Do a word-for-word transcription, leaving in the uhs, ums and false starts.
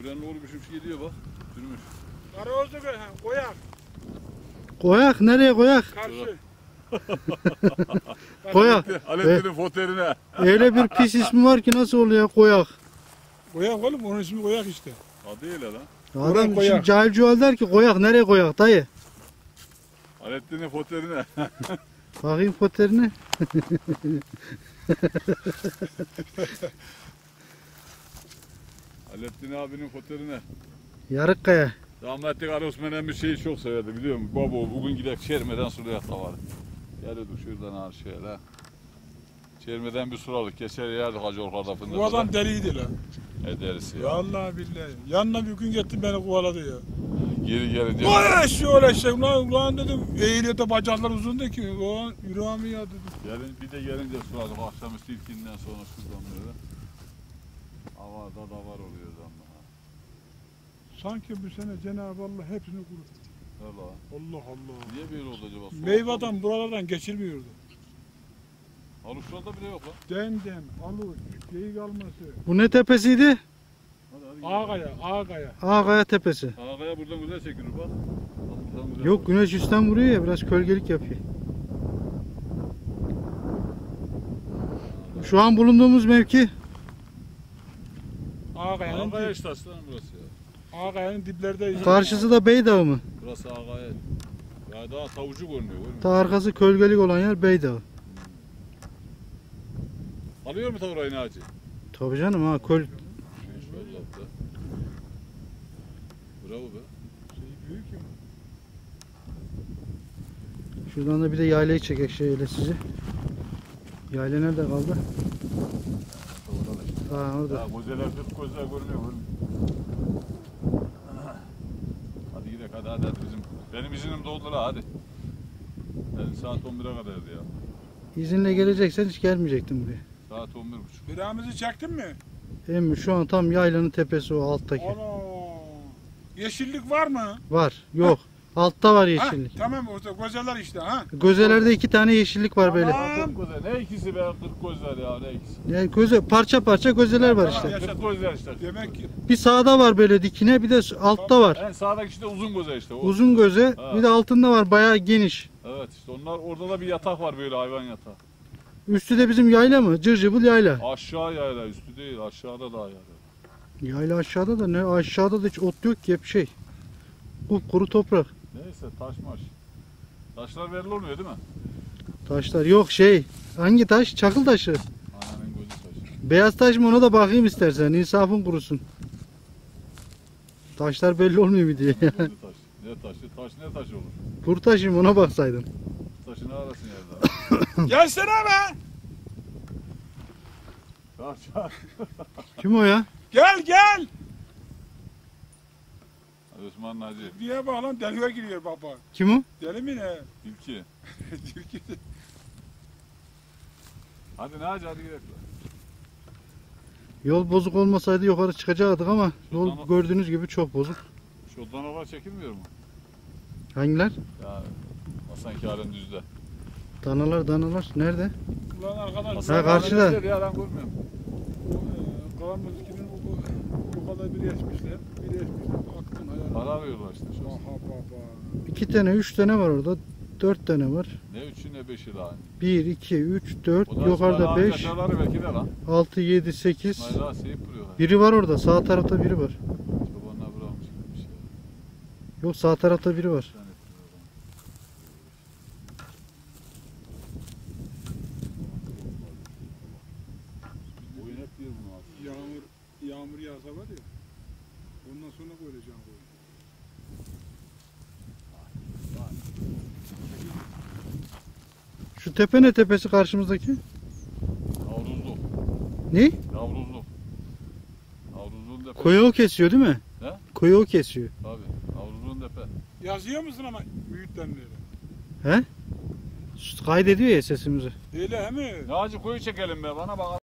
Frenli oğlu bir şey geliyor bak. Sürmüş. Karaozda göre ha, koyak. Koyak nereye koyak? Karşı. Koyak. Alettin'in foterine. Öyle bir pis ismi var ki nasıl oluyor koyak? Koyak oğlum, onun ismi koyak işte. Adı öyle lan. Adam şimdi koyak. cahil cuhal der ki koyak nereye koyak dayı? Alettin'in foterine. Bakayım foterine. Alettin abinin foterine. Yarıkkaya. Rahmetli Ali Osman emmi şeyi çok severdi biliyor musun? Baba bugün gidelim Çerme'den sulayak da var. Geliyorduk şuradan ağır şöyle. Çerme'den bir sulalık geçer yerdik Hacı Orka'da fındık. Bu adam deliydi lan. Ne derisi ya. Vallahi billahi. Yanına bir gün gitti beni kovaladı ya. Geri gelince. Vay şöyle şey ulan, ulan dedim eğiliyor da bacaklar uzundu ki. Ulan yüreğimi ya dedim. Gelin, bir de gelince suladık akşamüstü ilkinden sonra şuradan böyle. Hava da davar oluyor zaten. Sanki bu sene Cenab-ı Allah hepsini kuruttu. Valla. Allah Allah. Niye böyle oldu acaba? Soğuk Meyveden buralardan geçilmiyordu. oldu. Aluşlarda bile yok lan. Denden, aluç, geyik alması. Bu ne tepesiydi? Hadi hadi. Ağkaya, Ağkaya. Ağkaya tepesi. Ağaya buradan güzel çekilir bak. Bak buradan güzel. Yok güneş üstten vuruyor ya biraz gölgelik yapıyor. Şu an bulunduğumuz mevki Ağkaya'nın Ağaya dip, işte aslanım burası ya. Ağkaya'nın diplerdeyiz. karşısı da Beydağı mı? Burası Ağaya. Ya daha tavucu görünüyor. görünüyor. Ta arkası gölgelik olan yer Beydağı. Alıyor mu tavır aynı ağacı? Tabii canım ha köl. İnşallah da. Bravo be. Şey büyük ya. Şuradan da bir de yaylayı çekek şöyle sizi. Yayla nerede kaldı? Ha orada. Ya gözeler kırk gözler görünüyor. görünüyor. Hadi gidelim hadi hadi hadi bizim. Benim izinim doldu la hadi. Benim saat on bire kadardı ya. İzinle geleceksen hiç gelmeyecektin buraya. Saat on bir buçuk. Biramızı çektin mi? Emmi şu an tam yaylanın tepesi o alttaki. Ana. Yeşillik var mı? Var. Yok. Altta var Ha, yeşillik. tamam orada gözeler işte ha. Gözelerde iki tane yeşillik var böyle. Tamam. Kırk gözler. Ne ikisi be kırk gözler ya ne ikisi. Yani göze parça parça gözeler var Tamam, işte. yaşa. Kırk gözler işte. Demek ki Bir sağda var böyle dikine bir de altta var. En sağdaki işte uzun göze işte. O. Uzun göze Ha. bir de altında var bayağı geniş. Evet işte onlar orada da bir yatak var böyle hayvan yatağı. Üstü de bizim yayla mı? Cırcıbıl yayla. Aşağı yayla üstü değil aşağıda daha yayla. Yayla aşağıda da ne aşağıda da hiç ot yok ki hep şey. Kuru toprak. Neyse taş maş. Taşlar belli olmuyor değil mi? Taşlar yok şey. Hangi taş? Çakıl taşı. Ananın gözü taşı. Beyaz taş mı ona da bakayım istersen. İnsafın kurusun. Taşlar belli olmuyor mu diye. Gözü taş. Ne taşı? Taş ne taşı olur? Kuru taşı mı ona baksaydın. Taşı ne arasın yerde? gelsene be. Çağır çağır. Kim o ya? Gel gel. Osman Hacı. Diye bak lan deliye giriyor baba. Kim o? Deli mi ne? İlki. Tilki. Hadi ne hacı hadi gidelim. Yol bozuk olmasaydı yukarı çıkacaktık ama yol Şuradan o- gördüğünüz gibi çok bozuk. Şu danalar çekilmiyor mu? Hangiler? Ya Hasan Kâr'ın düzde. Danalar danalar. Nerede? Ulan arkadaş. Hasan Ha, karşıda. Kâr'ın düzde ya ben görmüyorum. Kalan müzikinin bu, bu kadar biri yaşmışlar. Biri yaşmışlar. Aklın hayal. Para arıyorlar işte şu an. Aha baba. İki tane, üç tane var orada. Dört tane var. Ne üçü ne beşi daha. Bir, iki, üç, dört. O da Yukarıda İsmail beş, ağaca daları belki de lan. altı, yedi, sekiz. İsmail ağa seyip duruyorlar. Biri var orada. Sağ tarafta biri var. Çobanlar bırakmış gibi bir şey. Yok sağ tarafta biri var. Yani, oyun hep bir bunu abi. Yağmur, yağmur yağsa var ya. Ondan sonra koyacağım koyun. Şu tepe ne tepesi karşımızdaki? Yavruzlu. Ne? Yavruzlu. Yavruzlu'nun depe. Koyu o kesiyor değil mi? He? Koyu o kesiyor. Tabii. Yavruzlu'nun depe. Yazıyor musun ama büyüklenleri? He? Kaydediyor ya sesimizi. Öyle he mi? Ne hacı koyu çekelim be bana bak.